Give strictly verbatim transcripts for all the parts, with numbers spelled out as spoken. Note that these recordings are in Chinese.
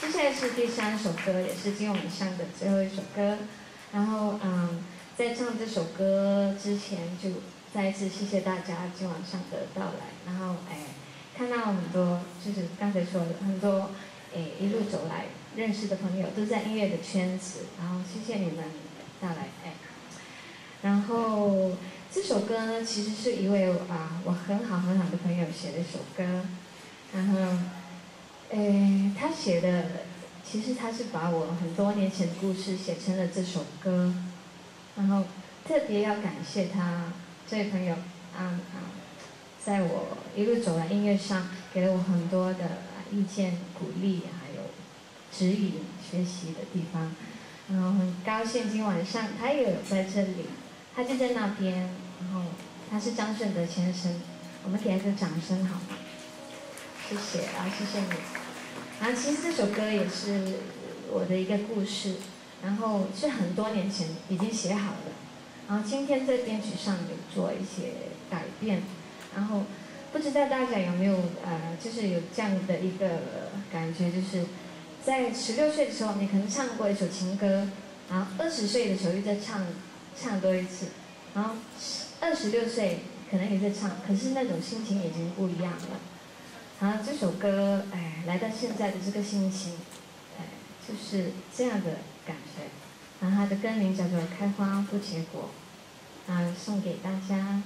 接下来是第三首歌，也是今天我们上的最后一首歌。然后，嗯，在唱这首歌之前，就再一次谢谢大家今晚上的到来。然后，哎，看到很多，就是刚才说的很多，哎，一路走来认识的朋友都在音乐的圈子。然后，谢谢你们到来，哎。然后这首歌呢，其实是一位啊我很好很好的朋友写的一首歌。然后，诶，他写的，其实他是把我很多年前的故事写成了这首歌。然后特别要感谢他这位朋友，啊啊，在我一路走来音乐上给了我很多的意见、鼓励，还有指引、学习的地方。然后很高兴今晚上他也有在这里，他就在那边。然后他是张顺德先生，我们给他个掌声好吗？谢谢啊，谢谢你。然后其实这首歌也是我的一个故事，然后是很多年前已经写好了，然后今天在编曲上有做一些改变。然后不知道大家有没有呃，就是有这样的一个感觉，就是在十六岁的时候你可能唱过一首情歌，然后二十岁的时候又再唱唱多一次，然后二十六岁可能也在唱，可是那种心情已经不一样了。然后这首歌，哎，来到现在的这个心情，哎，就是这样的感觉。然后它的歌名叫做《开花不结果》，啊，送给大家。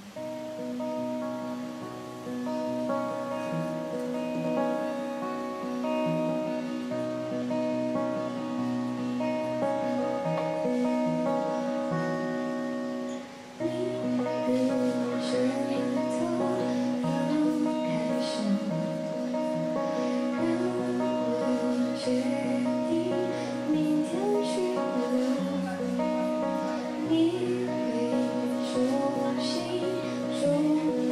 你会说心说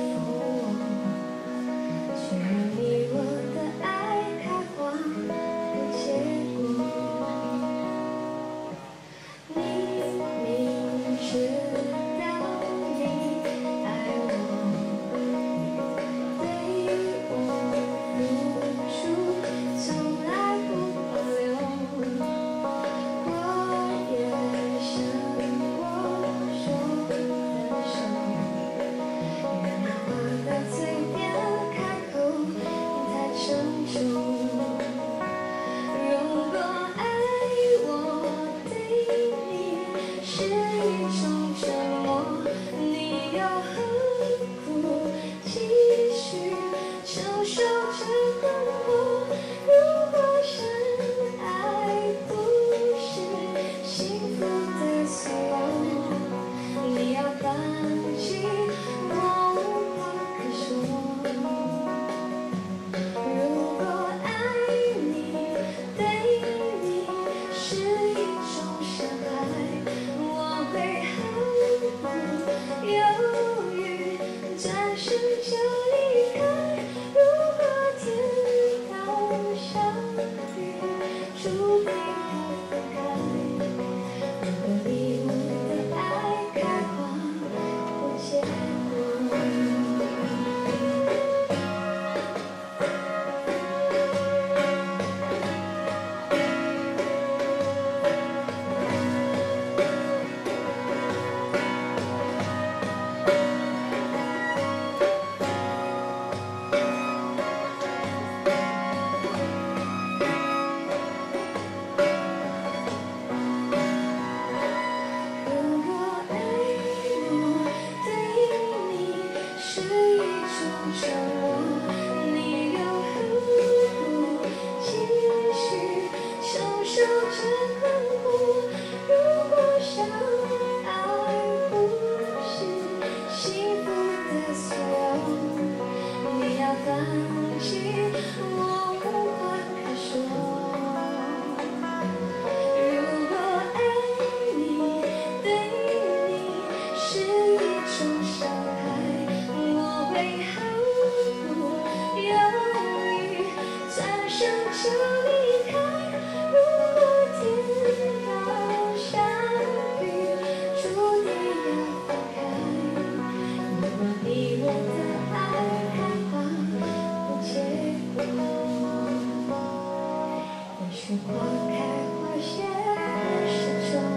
去花开花谢始终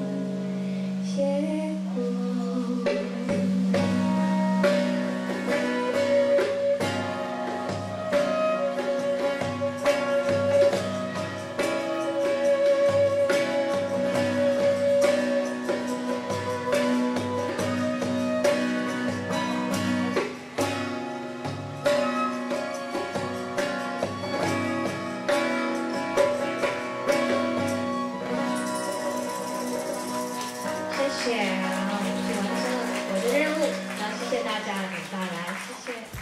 结果。谢谢，然后我们就完成了我的任务，然后谢谢大家的带来，谢谢。